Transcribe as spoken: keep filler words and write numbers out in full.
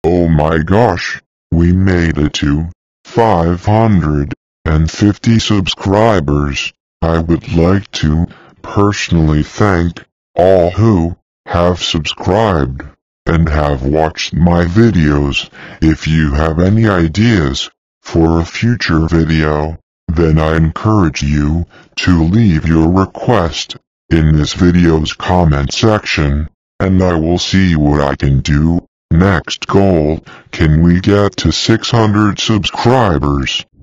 Oh my gosh, we made it to five hundred fifty subscribers. I would like to personally thank all who have subscribed and have watched my videos. If you have any ideas for a future video, then I encourage you to leave your request in this video's comment section, and I will see what I can do. Next goal, can we get to six hundred subscribers?